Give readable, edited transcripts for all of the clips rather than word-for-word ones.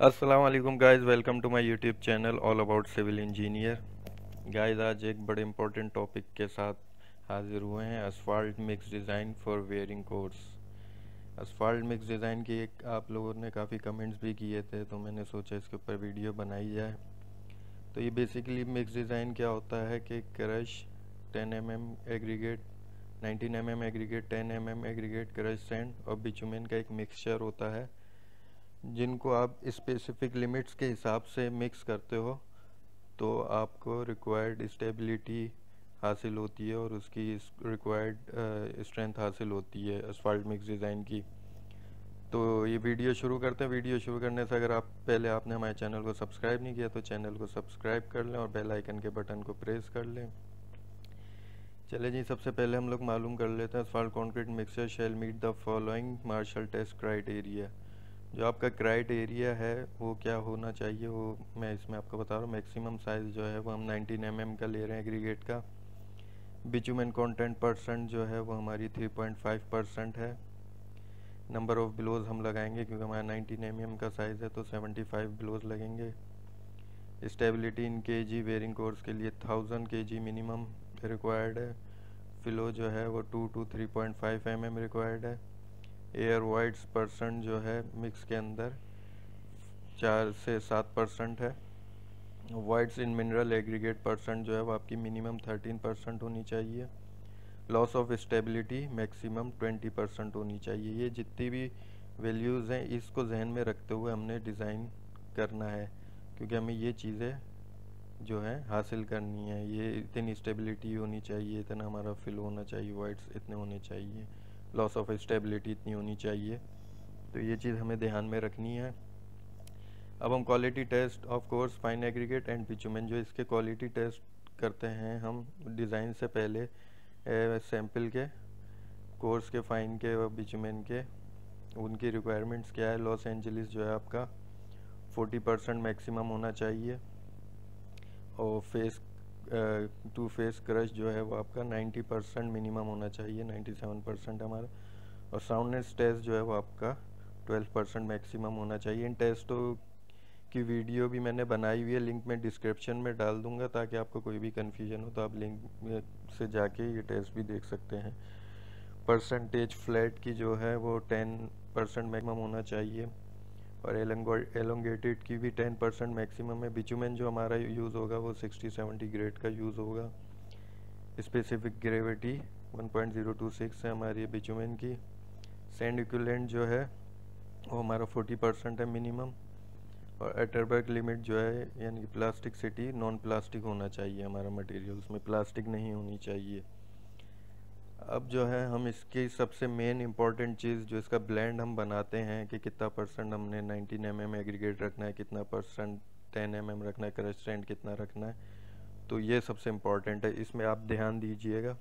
अस्सलाम वालेकुम guys, welcome to my YouTube channel all about civil engineer. Guys आज एक बड़े इंपॉर्टेंट टॉपिक के साथ हाजिर हुए हैं, asphalt mix design for wearing course. Asphalt mix design की एक आप लोगों ने काफ़ी कमेंट्स भी किए थे, तो मैंने सोचा इसके ऊपर वीडियो बनाई जाए। तो ये बेसिकली मिक्स डिज़ाइन क्या होता है कि crush 10 mm aggregate, 19 mm aggregate, 10 mm aggregate, crush sand और बिचुमेन का एक मिक्सचर होता है, जिनको आप स्पेसिफिक लिमिट्स के हिसाब से मिक्स करते हो तो आपको रिक्वायर्ड स्टेबिलिटी हासिल होती है और उसकी रिक्वायर्ड स्ट्रेंथ हासिल होती है असफाल्ट मिक्स डिज़ाइन की। तो ये वीडियो शुरू करते हैं। वीडियो शुरू करने से अगर आपने हमारे चैनल को सब्सक्राइब नहीं किया तो चैनल को सब्सक्राइब कर लें और बेल आइकन के बटन को प्रेस कर लें। चले जी, सबसे पहले हम लोग मालूम कर लेते हैं asphalt concrete mixture shall meet the following Marshall test criteria. जो आपका क्राइटेरिया है वो क्या होना चाहिए, वो मैं इसमें आपको बता रहा हूँ। मैक्सिमम साइज़ जो है वो हम 19 mm का ले रहे हैं एग्रीगेट का। बिचुमेन कंटेंट परसेंट जो है वो हमारी 3.5% है। नंबर ऑफ़ बिलोज हम लगाएंगे क्योंकि हमारा 19 mm का साइज़ है तो 75 बिलोज लगेंगे। Stability in KG wearing course के लिए 1000 kg मिनिमम रिक्वायर्ड है। फिलो जो है वो 2 to 3.5 mm रिक्वायर्ड है। एयर वाइड्स परसेंट जो है मिक्स के अंदर 4 से 7% है। Voids in mineral aggregate percent जो है वो आपकी मिनिमम 13% होनी चाहिए। लॉस ऑफ स्टेबिलिटी मैक्सिमम 20% होनी चाहिए। ये जितनी भी वैल्यूज़ हैं इसको जहन में रखते हुए हमने डिज़ाइन करना है, क्योंकि हमें ये चीज़ें जो है हासिल करनी है। ये इतनी स्टेबिलिटी होनी चाहिए, इतना हमारा फिल होना चाहिए, वाइड्स इतने होने चाहिए, लॉस ऑफ स्टेबिलिटी इतनी होनी चाहिए। तो ये चीज़ हमें ध्यान में रखनी है। अब हम quality test of course fine aggregate and bitumen, जो इसके क्वालिटी टेस्ट करते हैं हम डिज़ाइन से पहले सैंपल के, कोर्स के, फाइन के और बिचुमेन के, उनकी रिक्वायरमेंट्स क्या है। लॉस एंजलिस जो है आपका 40% मैक्सिमम होना चाहिए और फेस टू फेस क्रश जो है वो आपका 90% मिनिमम होना चाहिए, 97% हमारा। और साउंडनेस टेस्ट जो है वो आपका 12% मैक्सिमम होना चाहिए। इन टेस्टों की वीडियो भी मैंने बनाई हुई है, लिंक मैं डिस्क्रिप्शन में डाल दूंगा ताकि आपको कोई भी कन्फ्यूजन हो तो आप लिंक से जाके ये टेस्ट भी देख सकते हैं। परसेंटेज फ्लैट की जो है वो 10% मैक्सिमम होना चाहिए और एलोंगेटेड की भी 10% मैक्सिमम है। बिचुमेन जो हमारा यूज़ होगा वो 60-70 ग्रेड का यूज़ होगा। स्पेसिफिक ग्रेविटी 1.026 है हमारी बिचुमेन की। सैंड इक्विवेलेंट जो है वो हमारा 40% है मिनिमम। और एटरबर्ग लिमिट जो है यानी कि प्लास्टिक सिटी नॉन प्लास्टिक होना चाहिए हमारा मटेरियल, उसमें प्लास्टिक नहीं होनी चाहिए। अब जो है हम इसकी सबसे मेन इम्पॉर्टेंट चीज़ जो इसका ब्लेंड हम बनाते हैं कि कितना परसेंट हमने 19 mm एग्रीगेट रखना है, कितना परसेंट 10 mm रखना है, क्रश सैंड कितना रखना है, तो ये सबसे इम्पॉर्टेंट है, इसमें आप ध्यान दीजिएगा।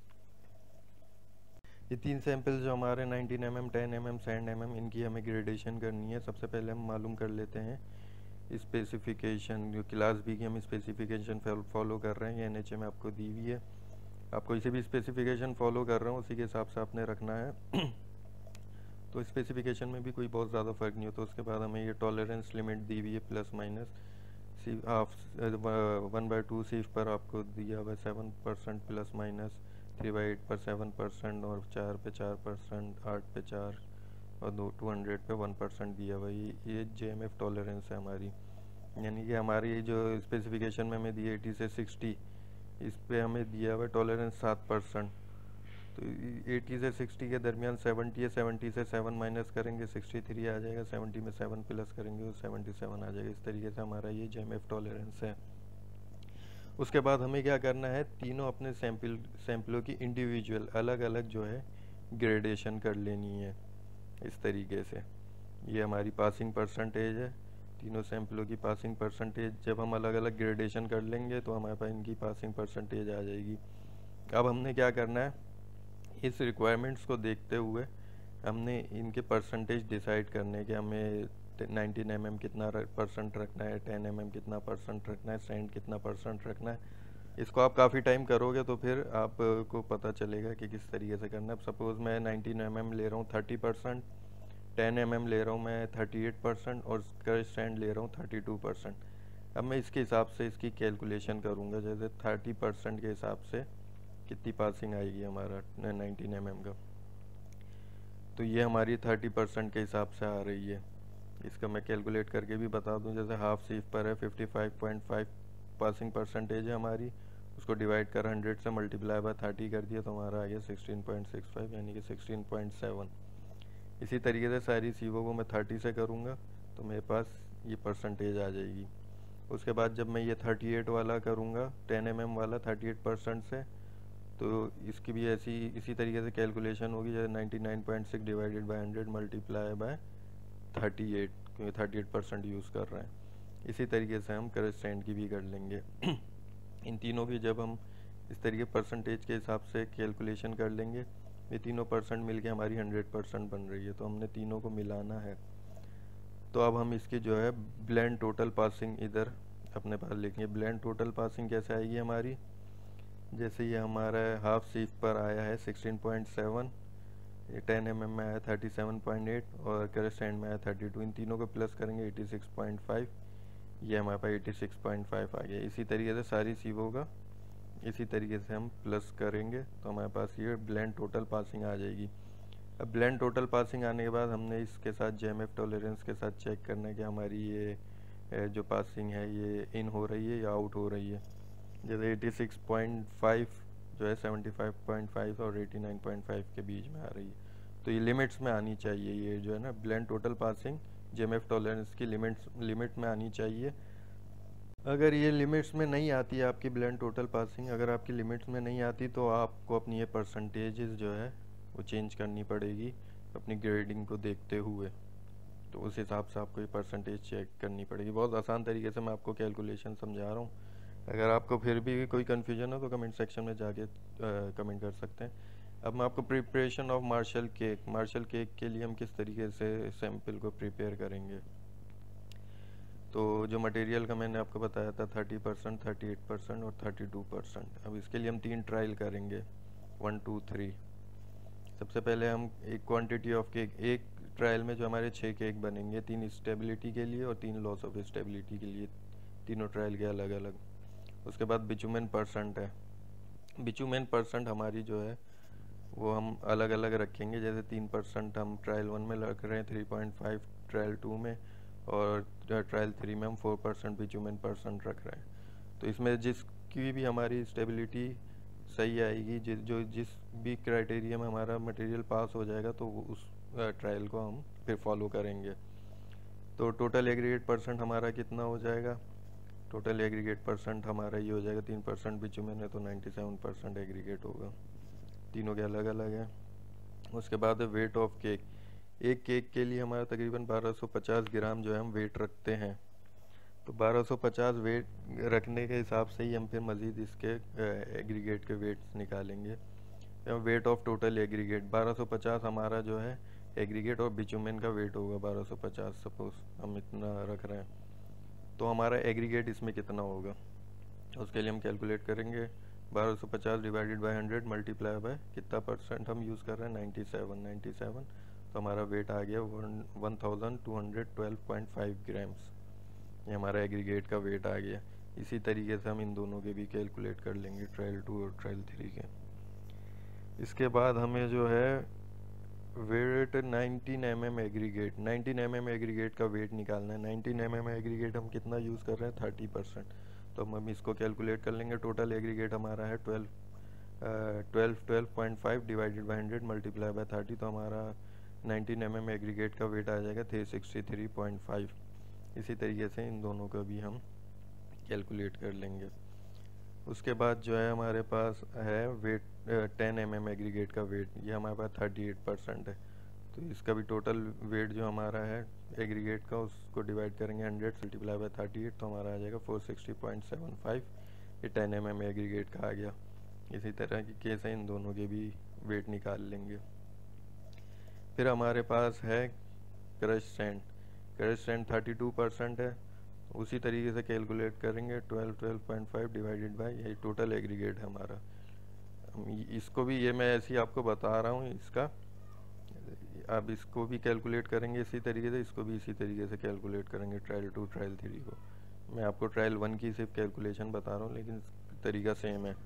ये 3 सैंपल जो हमारे 19 mm, 10 mm, सैंड mm, इनकी हमें ग्रेडेशन करनी है। सबसे पहले हम मालूम कर लेते हैं स्पेसिफिकेशन। जो क्लास बी की हम स्पेसिफिकेशन फॉलो कर रहे हैं, ये NHA में आपको दी हुई है। आपको इसे भी स्पेसिफिकेशन फॉलो कर रहा हूँ, उसी के हिसाब से आपने रखना है। तो स्पेसिफिकेशन में भी कोई बहुत ज़्यादा फ़र्क नहीं होता। उसके बाद हमें ये टॉलरेंस लिमिट दी हुई है प्लस माइनस सी हाफ 1/2 सीफ पर आपको दिया हुआ 7% प्लस माइनस, 3/8 पर 7% और 4 पे 4%, 8 पे 4 और 200 पे 1% दिया हुआ। ये JMF टॉलरेंस है हमारी, यानी कि हमारी जो स्पेसिफिकेशन में हमें दी 80 से 60, इस पे हमें दिया हुआ टॉलरेंस 7%। तो 80 से 60 के दरमियान 70 है, 70 से 7 माइनस करेंगे 63 आ जाएगा, 70 में 7 प्लस करेंगे तो 77 आ जाएगा। इस तरीके से हमारा ये JMF टॉलरेंस है। उसके बाद हमें क्या करना है, तीनों अपने सैंपलों की इंडिविजुअल अलग अलग जो है ग्रेडेशन कर लेनी है। इस तरीके से ये हमारी पासिंग परसेंटेज है। तीनों सैंपलों की पासिंग परसेंटेज जब हम अलग अलग ग्रेडेशन कर लेंगे तो हमारे पास इनकी पासिंग परसेंटेज आ जाएगी। अब हमने क्या करना है, इस रिक्वायरमेंट्स को देखते हुए हमने इनके परसेंटेज डिसाइड करने के, हमें 19 mm कितना परसेंट रखना है, 10 mm कितना परसेंट रखना है, सैंड कितना परसेंट रखना है। इसको आप काफ़ी टाइम करोगे तो फिर आपको पता चलेगा कि किस तरीके से करना है। सपोज़ मैं 19 mm ले रहा हूँ 30%, 10 mm ले रहा हूँ मैं 38% और क्रश सैंड ले रहा हूँ 32%। अब मैं इसके हिसाब से इसकी कैलकुलेशन करूँगा, जैसे 30% के हिसाब से कितनी पासिंग आएगी हमारा 19 mm का। तो ये हमारी 30% के हिसाब से आ रही है। इसका मैं कैलकुलेट करके भी बता दूं, जैसे हाफ सीफ पर है 55.5 पासिंग परसेंटेज है हमारी, उसको डिवाइड कर 100 से मल्टीप्लाई बाय 30 कर दिया तो हमारा आ गया 16.65 यानी कि 16.7। इसी तरीके से सारी सीवो को मैं 30 से करूँगा तो मेरे पास ये परसेंटेज आ जाएगी। उसके बाद जब मैं ये 38 वाला करूँगा 10 mm वाला 38% से, तो इसकी भी इसी तरीके से कैलकुलेशन होगी, जैसे 99.6 डिवाइडेड बाय 100 मल्टीप्लाई बाय 38, क्योंकि 38% यूज़ कर रहे हैं। इसी तरीके से हम क्रस्टेंट की भी कर लेंगे। इन तीनों की जब हम इस तरीके परसेंटेज के हिसाब से कैलकुलेशन कर लेंगे, ये तीनों परसेंट मिलके हमारी 100% बन रही है, तो हमने तीनों को मिलाना है। तो अब हम इसकी जो है ब्लेंड टोटल पासिंग इधर अपने पास लिखेंगे। ब्लेंड टोटल पासिंग कैसे आएगी हमारी, जैसे ये हमारा हाफ सीफ पर आया है 16.7, 10 mm में आया 37.8 और क्रस्टेंट में आया 32, इन तीनों को प्लस करेंगे 86.5, ये हमारे पास 86.5 आ गया। इसी तरीके से सारी सीवो का इसी तरीके से हम प्लस करेंगे तो हमारे पास ये ब्लेंड टोटल पासिंग आ जाएगी। अब ब्लेंड टोटल पासिंग आने के बाद हमने इसके साथ जेएमएफ टॉलरेंस के साथ चेक करना है कि हमारी ये जो पासिंग है ये इन हो रही है या आउट हो रही है। जैसे 86.5 जो है 75.5 और 89.5 के बीच में आ रही है, तो ये लिमिट्स में आनी चाहिए। ये जो है ना blend total passing JMF tolerance की लिमिट में आनी चाहिए। अगर ये लिमिट्स में नहीं आती है आपकी ब्लेंड टोटल पासिंग, अगर आपकी लिमिट्स में नहीं आती तो आपको अपनी ये परसेंटेजेस जो है वो चेंज करनी पड़ेगी अपनी ग्रेडिंग को देखते हुए। तो उस हिसाब से आपको ये परसेंटेज चेक करनी पड़ेगी। बहुत आसान तरीके से मैं आपको कैलकुलेशन समझा रहा हूँ। अगर आपको फिर भी कोई कन्फ्यूजन हो तो कमेंट सेक्शन में जाके कमेंट कर सकते हैं। अब मैं आपको प्रिपरेशन ऑफ मार्शल केक के लिए हम किस तरीके से सैम्पल को प्रिपेयर करेंगे। तो जो मटेरियल का मैंने आपको बताया था 30%, 38% और 32%। अब इसके लिए हम 3 ट्रायल करेंगे, 1 2 3। सबसे पहले हम एक क्वांटिटी ऑफ केक, एक ट्रायल में जो हमारे 6 केक बनेंगे, 3 स्टेबिलिटी के लिए और 3 लॉस ऑफ स्टेबिलिटी के लिए, तीनों ट्रायल के अलग अलग। उसके बाद बिचुमेन परसेंट है। बिचुमेन परसेंट हमारी जो है वो हम अलग अलग रखेंगे, जैसे 3% हम ट्रायल 1 में रख रहे हैं, 3.5 ट्रायल 2 में और ट्रायल 3 में हम 4% बिचुमेन परसेंट रख रहे हैं। तो इसमें जिसकी भी हमारी स्टेबिलिटी सही आएगी, जिस भी क्राइटेरिया में हमारा मटेरियल पास हो जाएगा तो उस ट्रायल को हम फिर फॉलो करेंगे। तो टोटल एग्रीगेट परसेंट हमारा कितना हो जाएगा, टोटल एग्रीगेट परसेंट हमारा ये हो जाएगा 3% बिचुमेन है तो 97% एग्रीगेट होगा। तीनों के अलग अलग हैं। उसके बाद वेट ऑफ केक, एक केक के लिए हमारा तकरीबन 1250 ग्राम जो है हम वेट रखते हैं। तो 1250 वेट रखने के हिसाब से ही हम फिर मज़ीद इसके एग्रीगेट के वेट्स निकालेंगे। वेट ऑफ टोटल एग्रीगेट 1250 हमारा जो है एग्रीगेट और बिचुमेन का वेट होगा 1250, सपोज हम इतना रख रहे हैं, तो हमारा एग्रीगेट इसमें कितना होगा उसके लिए हम कैलकुलेट करेंगे। 1250 डिवाइडेड बाय 100 मल्टीप्लाई बाय कितना परसेंट हम यूज़ कर रहे हैं, 97, तो हमारा वेट आ गया 1212.5 ग्राम्स। ये हमारा एग्रीगेट का वेट आ गया। इसी तरीके से हम इन दोनों के भी कैलकुलेट कर लेंगे, ट्रायल 2 और ट्रायल 3 के। इसके बाद हमें जो है weight 19 mm aggregate, 19 mm aggregate का वेट निकालना है। 19 mm एग्रीगेट हम कितना यूज़ कर रहे हैं, 30%, तो हम इसको कैलकुलेट कर लेंगे। टोटल एग्रीगेट हमारा है 12.5 डिवाइडेड बाय 100 मल्टीप्लाई बाय 30, तो हमारा 19 mm एग्रीगेट का वेट आ जाएगा 363.5। इसी तरीके से इन दोनों का भी हम कैलकुलेट कर लेंगे। उसके बाद जो है हमारे पास है वेट 10 mm एग्रीगेट का वेट, ये हमारे पास 38% है, तो इसका भी टोटल वेट जो हमारा है एग्रीगेट का उसको डिवाइड करेंगे 100 मल्टीप्लाई बाय 38, तो हमारा आ जाएगा 460.75। ये 10 mm एग्रीगेट का आ गया। इसी तरह की केस है, इन दोनों के भी वेट निकाल लेंगे। फिर हमारे पास है क्रश सैंड, 32% है, उसी तरीके से कैलकुलेट करेंगे 12.5 डिवाइडेड बाय यही टोटल एग्रीगेट है हमारा। इसको भी ये मैं ऐसे ही आपको बता रहा हूँ, इसका आप इसको भी कैलकुलेट करेंगे इसी तरीके से, इसको भी इसी तरीके से कैलकुलेट करेंगे, ट्रायल 2 ट्रायल 3 को। मैं आपको ट्रायल 1 की सिर्फ कैलकुलेशन बता रहा हूँ, लेकिन तरीका सेम है।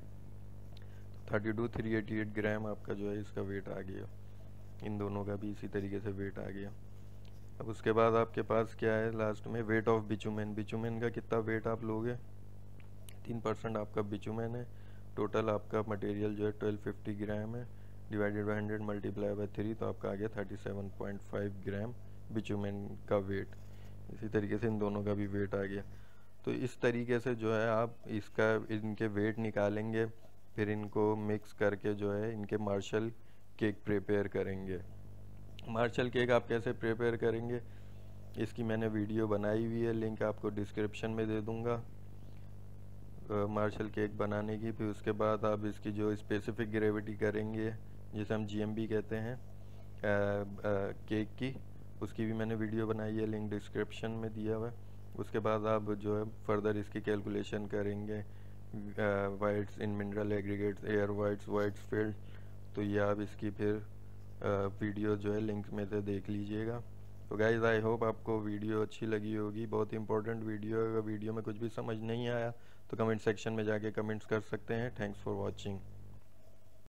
32,388 ग्राम आपका जो है इसका वेट आ गया, इन दोनों का भी इसी तरीके से वेट आ गया। अब उसके बाद आपके पास क्या है लास्ट में, वेट ऑफ बिचुमेन। बिचुमेन का कितना वेट आप लोगे, 3% आपका बिचुमेन है। टोटल आपका मटेरियल जो है 1250 ग्राम है, डिवाइडेड बाई 100 मल्टीप्लाई बाई 3, तो आपका आ गया 37.5 ग्राम बिचुमेन का वेट। इसी तरीके से इन दोनों का भी वेट आ गया। तो इस तरीके से जो है आप इसका इनके वेट निकालेंगे, फिर इनको मिक्स करके जो है इनके मार्शल केक प्रिपेयर करेंगे। मार्शल केक आप कैसे प्रिपेयर करेंगे, इसकी मैंने वीडियो बनाई हुई है, लिंक आपको डिस्क्रिप्शन में दे दूँगा मार्शल केक बनाने की। फिर उसके बाद आप इसकी जो स्पेसिफिक ग्रेविटी करेंगे, जिसे हम GMB कहते हैं केक की, उसकी भी मैंने वीडियो बनाई है, लिंक डिस्क्रिप्शन में दिया हुआ है। उसके बाद आप जो है फर्दर इसकी कैलकुलेशन करेंगे, voids in mineral aggregates, air voids filled, तो ये आप इसकी फिर वीडियो जो है लिंक में से देख लीजिएगा। तो गाइज़ आई होप आपको वीडियो अच्छी लगी होगी, बहुत इंपॉर्टेंट वीडियो है। अगर वीडियो में कुछ भी समझ नहीं आया तो कमेंट सेक्शन में जाके कमेंट्स कर सकते हैं। Thanks for watching.